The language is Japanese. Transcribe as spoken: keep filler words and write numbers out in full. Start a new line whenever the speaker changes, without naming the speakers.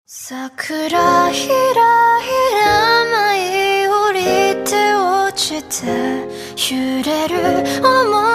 桜ひらひら舞い降りて落ちて揺れる想